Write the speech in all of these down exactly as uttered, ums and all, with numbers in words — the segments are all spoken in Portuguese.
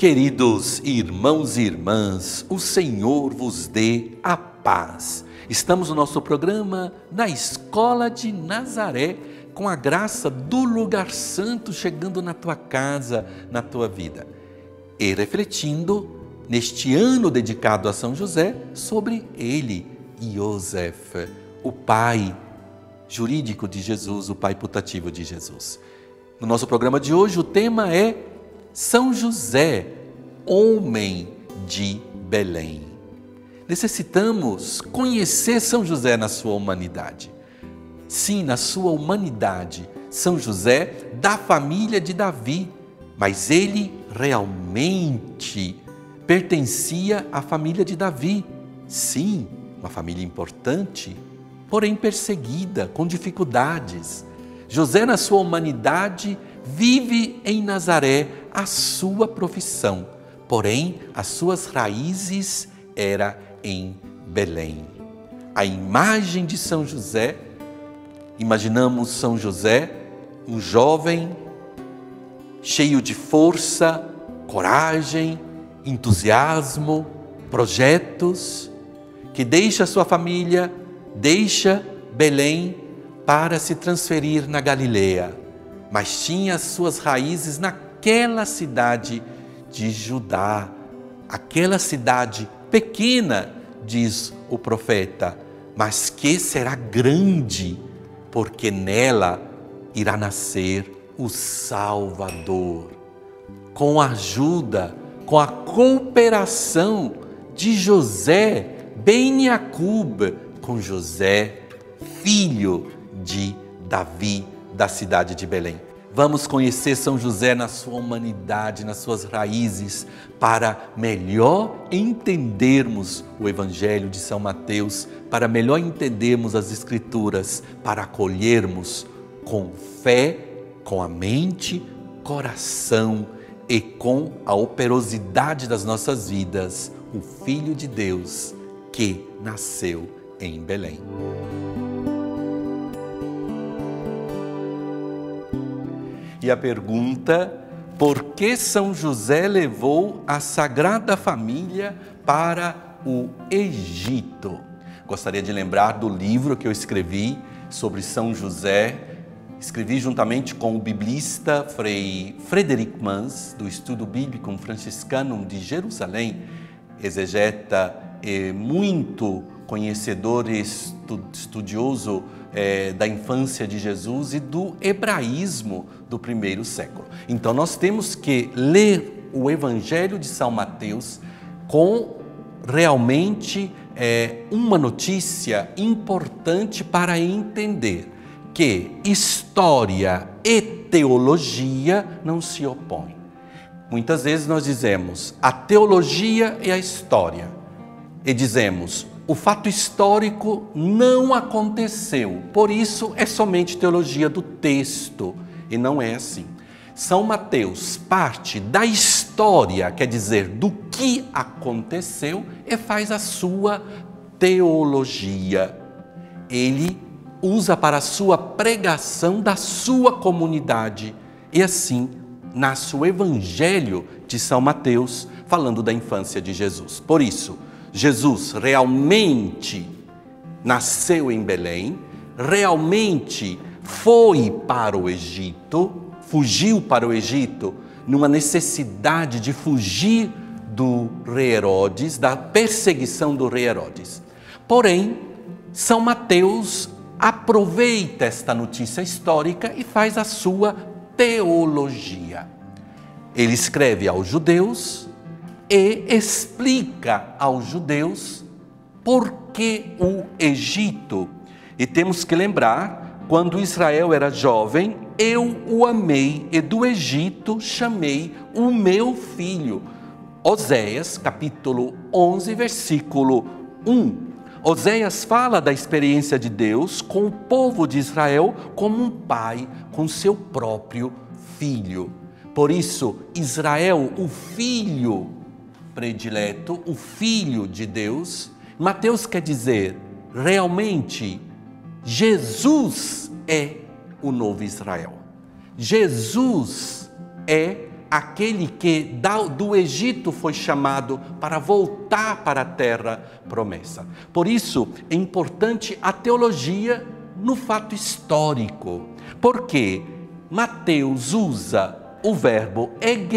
Queridos irmãos e irmãs, o Senhor vos dê a paz. Estamos no nosso programa na Escola de Nazaré, com a graça do lugar santo chegando na tua casa, na tua vida. E refletindo neste ano dedicado a São José, sobre ele, Yosef, o pai jurídico de Jesus, o pai putativo de Jesus. No nosso programa de hoje o tema é São José, homem de Belém. Necessitamos conhecer São José na sua humanidade. Sim, na sua humanidade, São José da família de Davi, mas ele realmente pertencia à família de Davi. Sim, uma família importante, porém perseguida, com dificuldades. José, na sua humanidade, vive em Nazaré a sua profissão, porém as suas raízes era em Belém. A imagem de São José, imaginamos São José, um jovem cheio de força, coragem, entusiasmo, projetos, que deixa sua família, deixa Belém para se transferir na Galileia, mas tinha as suas raízes naquela cidade de Judá, aquela cidade pequena, diz o profeta, mas que será grande, porque nela irá nascer o Salvador, com a ajuda, com a cooperação de José ben Jacob, com José, filho de Davi, da cidade de Belém. Vamos conhecer São José na sua humanidade, nas suas raízes, para melhor entendermos o Evangelho de São Mateus, para melhor entendermos as Escrituras, para acolhermos com fé, com a mente, coração e com a operosidade das nossas vidas, o Filho de Deus que nasceu em Belém. E a pergunta, por que São José levou a Sagrada Família para o Egito? Gostaria de lembrar do livro que eu escrevi sobre São José. Escrevi juntamente com o biblista Frei Frederic Mans, do Estudo Bíblico Franciscano de Jerusalém, exegeta e muito conhecedor e estudioso é, da infância de Jesus e do hebraísmo do primeiro século. Então nós temos que ler o Evangelho de São Mateus com realmente é, uma notícia importante para entender que história e teologia não se opõem. Muitas vezes nós dizemos a teologia e a história, e dizemos o fato histórico não aconteceu, por isso é somente teologia do texto, e não é assim. São Mateus parte da história, quer dizer, do que aconteceu, e faz a sua teologia. Ele usa para a sua pregação da sua comunidade, e assim nasce o Evangelho de São Mateus, falando da infância de Jesus. Por isso, Jesus realmente nasceu em Belém, realmente foi para o Egito, fugiu para o Egito numa necessidade de fugir do rei Herodes, da perseguição do rei Herodes. Porém, São Mateus aproveita esta notícia histórica e faz a sua teologia. Ele escreve aos judeus e explica aos judeus por que o Egito. E temos que lembrar, quando Israel era jovem, eu o amei e do Egito chamei o meu filho. Oséias, capítulo onze, versículo um. Oséias fala da experiência de Deus com o povo de Israel como um pai com seu próprio filho. Por isso, Israel, o filho predileto, o filho de Deus, Mateus quer dizer, realmente, Jesus é o novo Israel. Jesus é aquele que do Egito foi chamado para voltar para a terra promessa. Por isso é importante a teologia no fato histórico, porque Mateus usa o verbo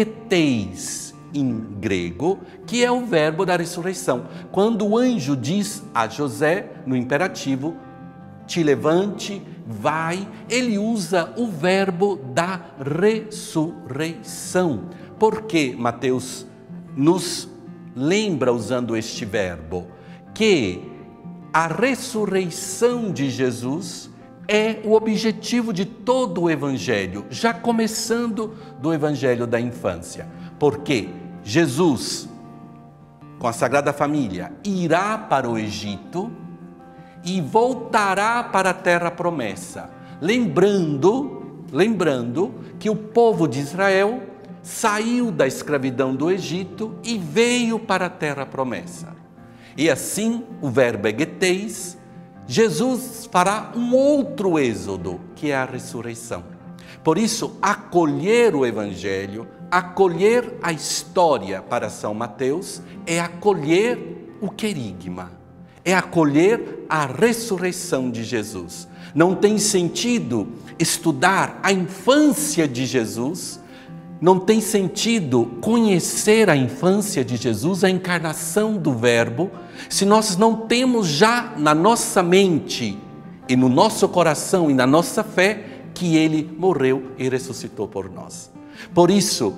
egeteis em grego, que é o verbo da ressurreição. Quando o anjo diz a José, no imperativo, te levante, vai, ele usa o verbo da ressurreição. Por que Mateus nos lembra usando este verbo? Que a ressurreição de Jesus é o objetivo de todo o Evangelho, já começando do Evangelho da infância. Porque Jesus, com a Sagrada Família, irá para o Egito e voltará para a terra promessa, lembrando, lembrando que o povo de Israel saiu da escravidão do Egito e veio para a terra promessa. E assim, o verbo egeteis, Jesus fará um outro êxodo, que é a ressurreição. Por isso, acolher o Evangelho, acolher a história para São Mateus, é acolher o querigma, é acolher a ressurreição de Jesus. Não tem sentido estudar a infância de Jesus, não tem sentido conhecer a infância de Jesus, a encarnação do Verbo, se nós não temos já na nossa mente e no nosso coração e na nossa fé que Ele morreu e ressuscitou por nós. Por isso,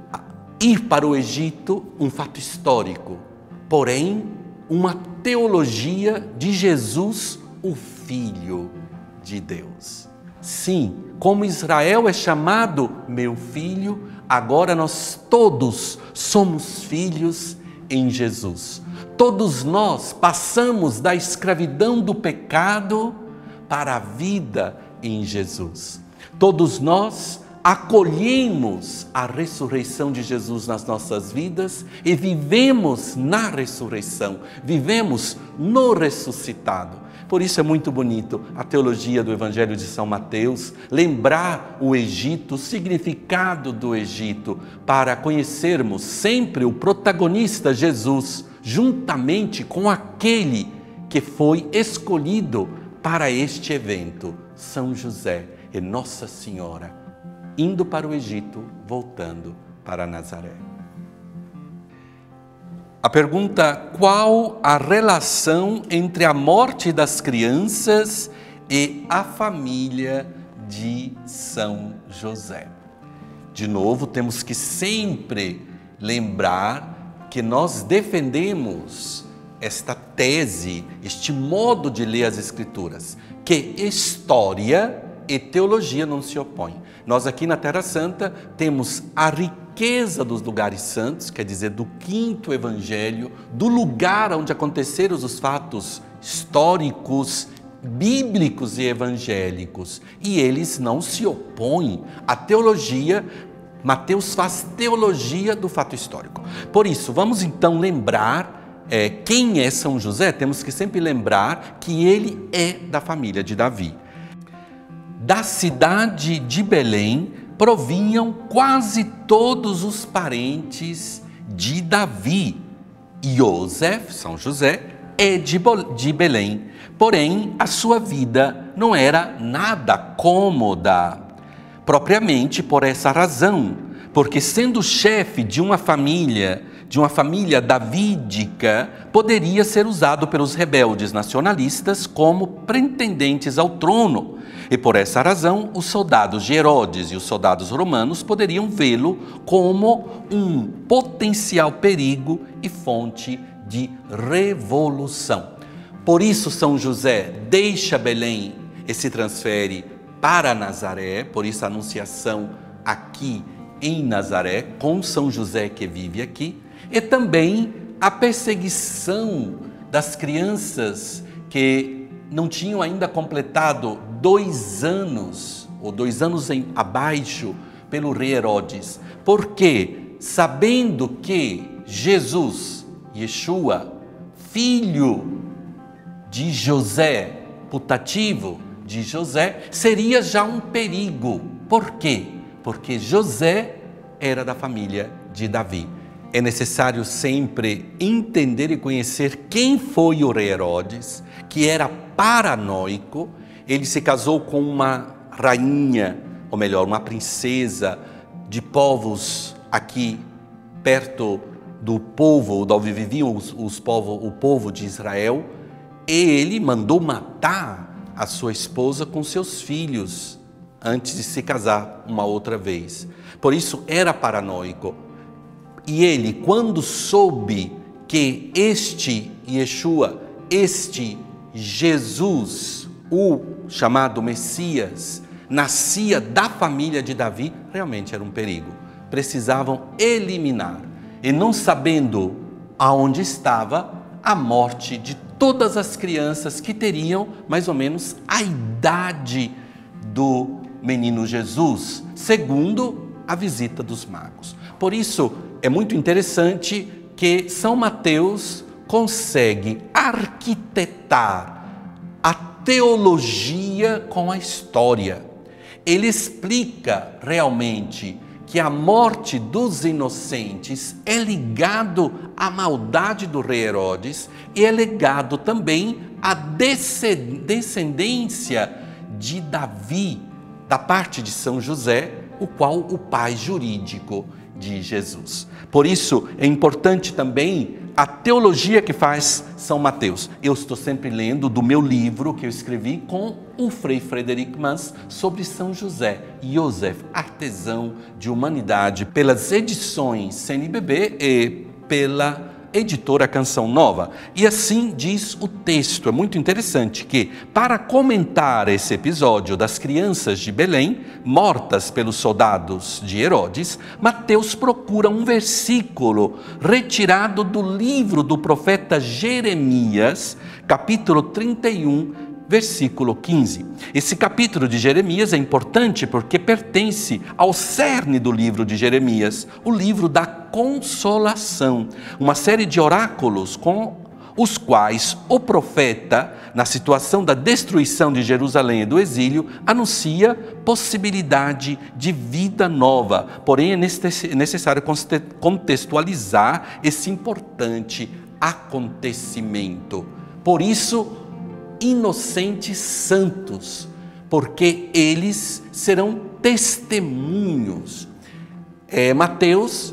ir para o Egito, um fato histórico, porém, uma teologia de Jesus, o Filho de Deus. Sim, como Israel é chamado meu filho, agora nós todos somos filhos em Jesus. Todos nós passamos da escravidão do pecado para a vida em Jesus. Todos nós acolhemos a ressurreição de Jesus nas nossas vidas e vivemos na ressurreição, vivemos no ressuscitado. Por isso é muito bonito a teologia do Evangelho de São Mateus, lembrar o Egito, o significado do Egito, para conhecermos sempre o protagonista Jesus, juntamente com aquele que foi escolhido para este evento, São José e Nossa Senhora, indo para o Egito, voltando para Nazaré. A pergunta: qual a relação entre a morte das crianças e a família de São José? De novo, temos que sempre lembrar que nós defendemos esta tese, este modo de ler as Escrituras, que história e teologia não se opõem. Nós aqui na Terra Santa temos a riqueza dos lugares santos, quer dizer, do quinto evangelho, do lugar onde aconteceram os fatos históricos, bíblicos e evangélicos. E eles não se opõem à teologia. Mateus faz teologia do fato histórico. Por isso, vamos então lembrar é, quem é São José. Temos que sempre lembrar que ele é da família de Davi. Da cidade de Belém provinham quase todos os parentes de Davi. Iosef, São José, é de Belém, porém a sua vida não era nada cômoda, propriamente por essa razão, porque sendo chefe de uma família, de uma família davídica, poderia ser usado pelos rebeldes nacionalistas como pretendentes ao trono. E por essa razão, os soldados de Herodes e os soldados romanos poderiam vê-lo como um potencial perigo e fonte de revolução. Por isso, São José deixa Belém e se transfere para Nazaré, por isso a anunciação aqui em Nazaré, com São José que vive aqui, e também a perseguição das crianças que não tinham ainda completado dois anos, ou dois anos em, abaixo, pelo rei Herodes. Porque, sabendo que Jesus, Yeshua, filho de José, putativo de José, seria já um perigo. Por quê? Porque José era da família de Davi. É necessário sempre entender e conhecer quem foi o rei Herodes, que era paranoico. Ele se casou com uma rainha, ou melhor, uma princesa de povos aqui perto do povo, de onde viviam os, os povo, o povo de Israel, e ele mandou matar a sua esposa com seus filhos antes de se casar uma outra vez. Por isso era paranoico. E ele, quando soube que este Yeshua, este Jesus, o chamado Messias, nascia da família de Davi, realmente era um perigo. Precisavam eliminar. E não sabendo aonde estava a morte de todas as crianças que teriam mais ou menos a idade do menino Jesus, segundo a visita dos magos. Por isso, é muito interessante que São Mateus consegue arquitetar a teologia com a história. Ele explica realmente que a morte dos inocentes é ligado à maldade do rei Herodes e é ligado também à descendência de Davi, da parte de São José, o qual o pai jurídico de Jesus. Por isso é importante também a teologia que faz São Mateus. Eu estou sempre lendo do meu livro que eu escrevi com o Frei Frederic Mans sobre São José, Joseph, artesão de humanidade, pelas edições C N B B e pela editora Canção Nova. E assim diz o texto. É muito interessante que, para comentar esse episódio das crianças de Belém, mortas pelos soldados de Herodes, Mateus procura um versículo retirado do livro do profeta Jeremias, capítulo trinta e um, versículo quinze. Esse capítulo de Jeremias é importante porque pertence ao cerne do livro de Jeremias, o livro da consolação, uma série de oráculos com os quais o profeta, na situação da destruição de Jerusalém e do exílio, anuncia possibilidade de vida nova. Porém, é necessário contextualizar esse importante acontecimento. Por isso, inocentes santos, porque eles serão testemunhos. É, Mateus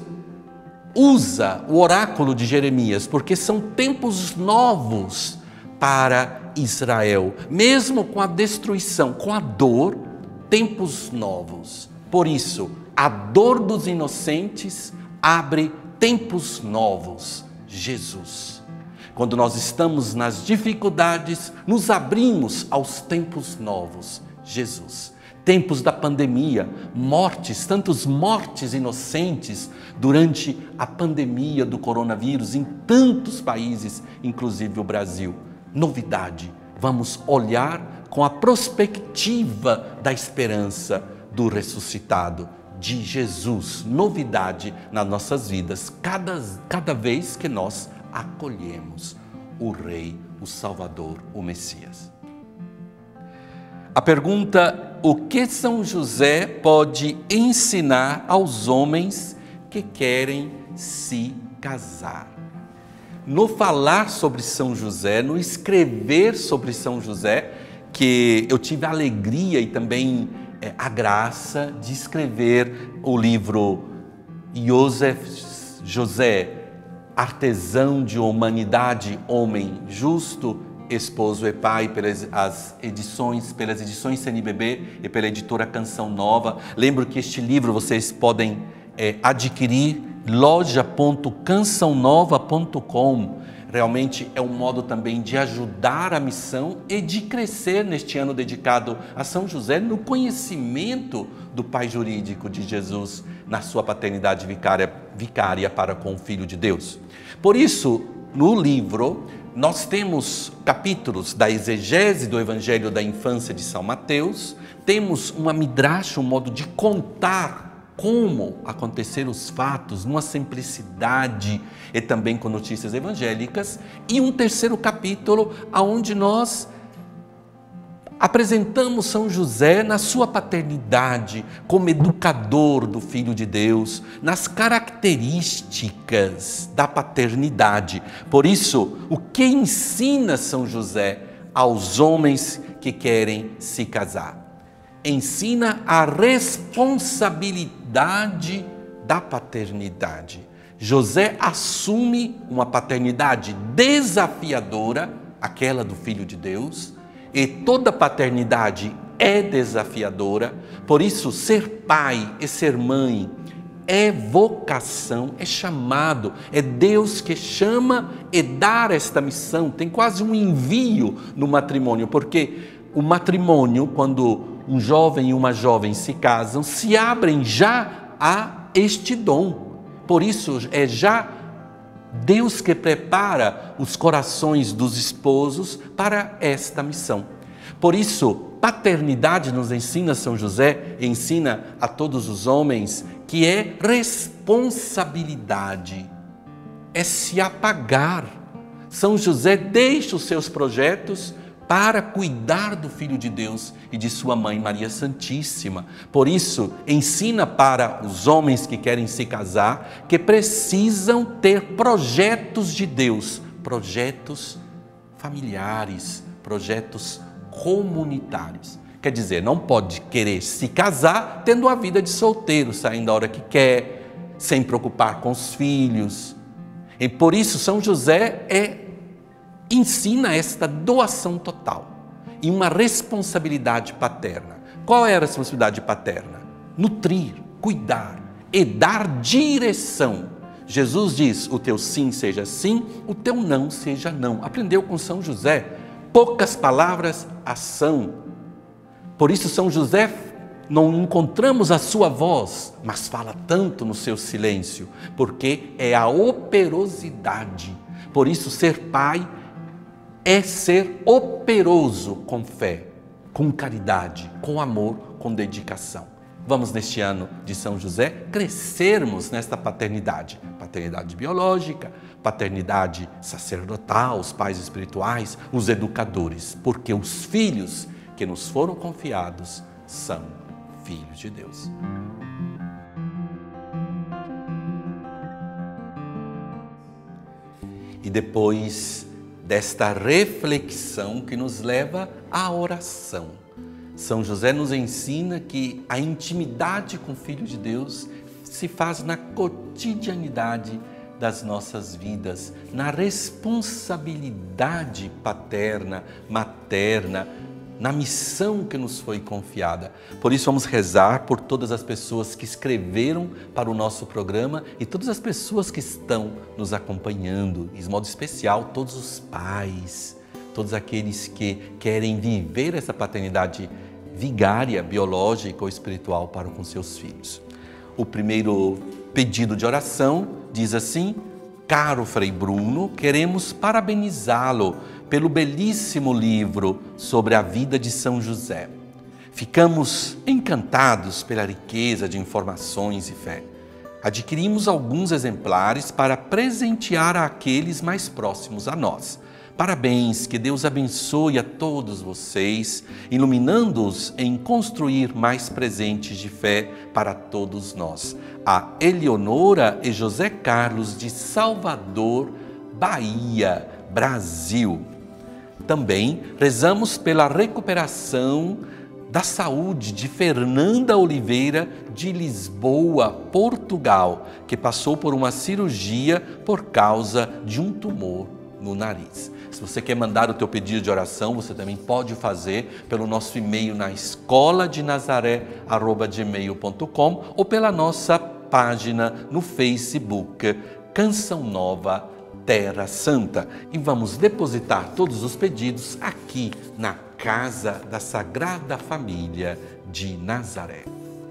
usa o oráculo de Jeremias, porque são tempos novos para Israel, mesmo com a destruição, com a dor, tempos novos. Por isso, a dor dos inocentes abre tempos novos. Jesus. Quando nós estamos nas dificuldades, nos abrimos aos tempos novos. Jesus. Tempos da pandemia, mortes, tantos mortes inocentes durante a pandemia do coronavírus em tantos países, inclusive o Brasil. Novidade, vamos olhar com a perspectiva da esperança do ressuscitado, de Jesus. Novidade nas nossas vidas, cada, cada vez que nós acolhemos o Rei, o Salvador, o Messias. A pergunta: o que São José pode ensinar aos homens que querem se casar? No falar sobre São José, no escrever sobre São José, que eu tive a alegria e também é, a graça de escrever o livro Joseph José, artesão de humanidade, homem justo, esposo e pai, pelas as edições, pelas edições C N B B e pela editora Canção Nova. Lembro que este livro vocês podem é, adquirir loja ponto canção nova ponto com. Realmente é um modo também de ajudar a missão e de crescer neste ano dedicado a São José no conhecimento do pai jurídico de Jesus na sua paternidade vicária, vicária para com o Filho de Deus. Por isso, no livro, nós temos capítulos da exegese do Evangelho da Infância de São Mateus, temos uma midrash, um modo de contar como aconteceram os fatos, numa simplicidade e também com notícias evangélicas, e um terceiro capítulo onde nós apresentamos São José na sua paternidade, como educador do Filho de Deus, nas características da paternidade. Por isso, o que ensina São José aos homens que querem se casar? Ensina a responsabilidade da paternidade. José assume uma paternidade desafiadora, aquela do Filho de Deus, e toda paternidade é desafiadora. Por isso, ser pai e ser mãe é vocação, é chamado, é Deus que chama e dá esta missão. Tem quase um envio no matrimônio, porque o matrimônio, quando um jovem e uma jovem se casam, se abrem já a este dom. Por isso, é já Deus que prepara os corações dos esposos para esta missão. Por isso, paternidade nos ensina São José, ensina a todos os homens, que é responsabilidade, é se apagar. São José deixa os seus projetos para cuidar do Filho de Deus e de sua mãe Maria Santíssima. Por isso, ensina para os homens que querem se casar que precisam ter projetos de Deus, projetos familiares, projetos comunitários. Quer dizer, não pode querer se casar tendo a vida de solteiro, saindo a hora que quer, sem preocupar com os filhos. E por isso, São José é ensina esta doação total e uma responsabilidade paterna. Qual é a responsabilidade paterna? Nutrir, cuidar e dar direção. Jesus diz, o teu sim seja sim, o teu não seja não. Aprendeu com São José. Poucas palavras, ação. Por isso São José, não encontramos a sua voz, mas fala tanto no seu silêncio, porque é a operosidade. Por isso ser pai é ser operoso com fé, com caridade, com amor, com dedicação. Vamos, neste ano de São José, crescermos nesta paternidade. Paternidade biológica, paternidade sacerdotal, os pais espirituais, os educadores. Porque os filhos que nos foram confiados são filhos de Deus. E depois desta reflexão que nos leva à oração, São José nos ensina que a intimidade com o Filho de Deus se faz na cotidianidade das nossas vidas, na responsabilidade paterna, materna, na missão que nos foi confiada. Por isso vamos rezar por todas as pessoas que escreveram para o nosso programa e todas as pessoas que estão nos acompanhando, em modo especial todos os pais, todos aqueles que querem viver essa paternidade vigária, biológica ou espiritual para com seus filhos. O primeiro pedido de oração diz assim: caro Frei Bruno, queremos parabenizá-lo pelo belíssimo livro sobre a vida de São José. Ficamos encantados pela riqueza de informações e fé. Adquirimos alguns exemplares para presentear àqueles mais próximos a nós. Parabéns, que Deus abençoe a todos vocês, iluminando-os em construir mais presentes de fé para todos nós. A Eleonora e José Carlos de Salvador, Bahia, Brasil. Também rezamos pela recuperação da saúde de Fernanda Oliveira de Lisboa, Portugal, que passou por uma cirurgia por causa de um tumor no nariz. Se você quer mandar o teu pedido de oração, você também pode fazer pelo nosso e-mail na escola de nazaré arroba gmail ponto com ou pela nossa página no Facebook, Canção Nova Terra Santa. E vamos depositar todos os pedidos aqui na Casa da Sagrada Família de Nazaré.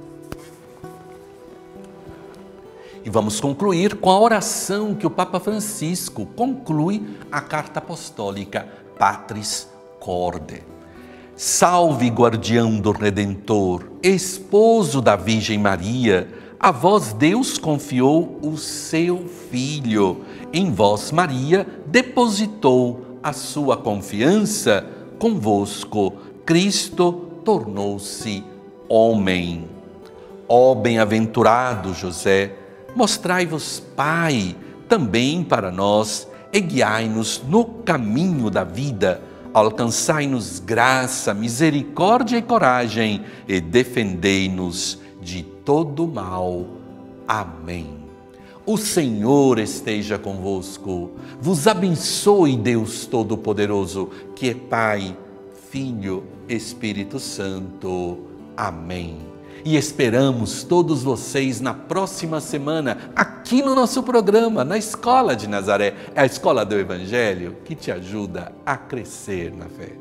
E vamos concluir com a oração que o Papa Francisco conclui a carta apostólica Patris Corde. Salve, guardião do Redentor, esposo da Virgem Maria, a vós Deus confiou o seu Filho. Em vós, Maria, depositou a sua confiança. Convosco Cristo tornou-se homem. Ó bem-aventurado José, mostrai-vos Pai também para nós e guiai-nos no caminho da vida. Alcançai-nos graça, misericórdia e coragem e defendei-nos de todo mal. Amém. O Senhor esteja convosco, vos abençoe Deus Todo-Poderoso, que é Pai, Filho, Espírito Santo. Amém. E esperamos todos vocês na próxima semana, aqui no nosso programa, na Escola de Nazaré, é a Escola do Evangelho que te ajuda a crescer na fé.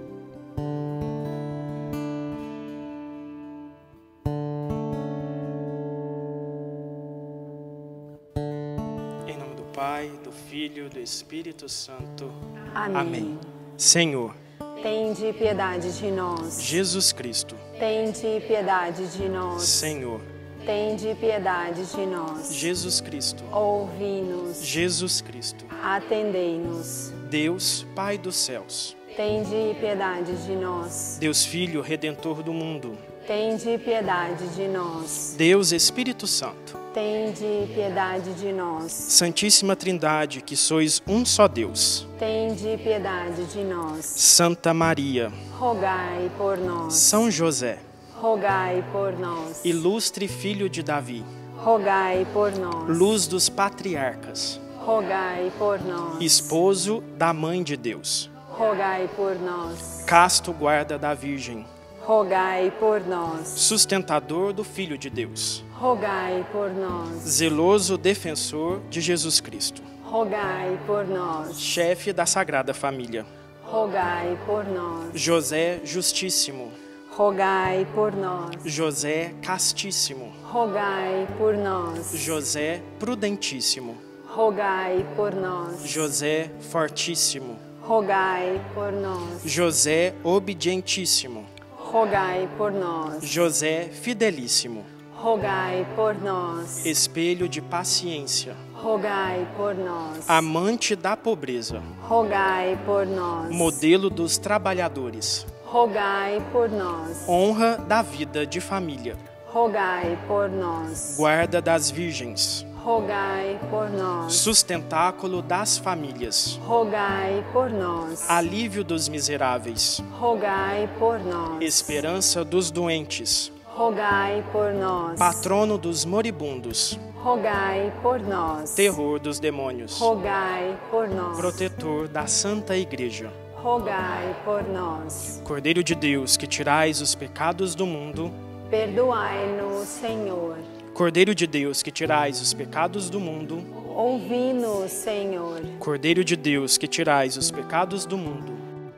Em nome do Pai, do Filho e do Espírito Santo. Amém. Amém. Senhor, tende piedade de nós. Jesus Cristo, tende piedade de nós. Senhor, tende piedade de nós. Jesus Cristo, ouvi-nos. Jesus Cristo, atendei-nos. Deus, Pai dos céus, tende piedade de nós. Deus Filho, Redentor do mundo, tende piedade de nós. Deus Espírito Santo, tende piedade de nós. Santíssima Trindade, que sois um só Deus, tende piedade de nós. Santa Maria, rogai por nós. São José, rogai por nós. Ilustre Filho de Davi, rogai por nós. Luz dos patriarcas, rogai por nós. Esposo da Mãe de Deus, rogai por nós. Casto guarda da Virgem, rogai por nós. Sustentador do Filho de Deus, rogai por nós. Zeloso defensor de Jesus Cristo, rogai por nós. Chefe da Sagrada Família, rogai por nós. José Justíssimo, rogai por nós. José Castíssimo, rogai por nós. José Prudentíssimo, rogai por nós. José Fortíssimo, rogai por nós. José Obedientíssimo, rogai por nós. José Fidelíssimo, rogai por nós. Espelho de paciência, rogai por nós. Amante da pobreza, rogai por nós. Modelo dos trabalhadores, rogai por nós. Honra da vida de família, rogai por nós. Guarda das virgens, rogai por nós. Sustentáculo das famílias, rogai por nós. Alívio dos miseráveis, rogai por nós. Esperança dos doentes, rogai por nós. Patrono dos moribundos, rogai por nós. Terror dos demônios, rogai por nós. Protetor da Santa Igreja, rogai por nós. Cordeiro de Deus, que tirais os pecados do mundo, perdoai-nos, Senhor. Cordeiro de Deus, que tirais os pecados do mundo, ouvi-nos, Senhor. Cordeiro de Deus, que tirais os pecados do mundo,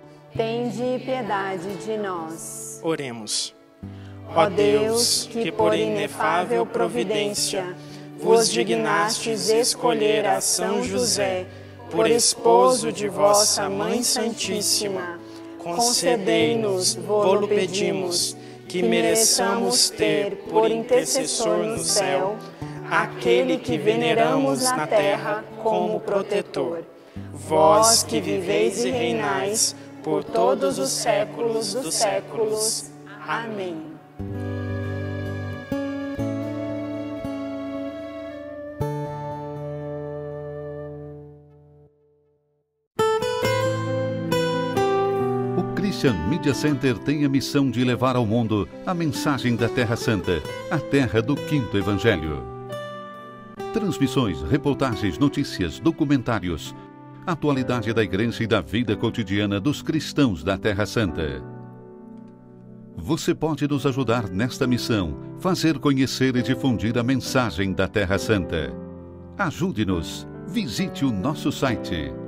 tende piedade de nós. Oremos. Ó Deus, que por inefável providência vos dignastes escolher a São José por esposo de vossa Mãe Santíssima, concedei-nos, vô-lo pedimos, que mereçamos ter por intercessor no céu aquele que veneramos na terra como protetor. Vós que viveis e reinais por todos os séculos dos séculos. Amém. Christian Media Center tem a missão de levar ao mundo a mensagem da Terra Santa, a terra do Quinto Evangelho. Transmissões, reportagens, notícias, documentários, atualidade da Igreja e da vida cotidiana dos cristãos da Terra Santa. Você pode nos ajudar nesta missão, fazer conhecer e difundir a mensagem da Terra Santa. Ajude-nos. Visite o nosso site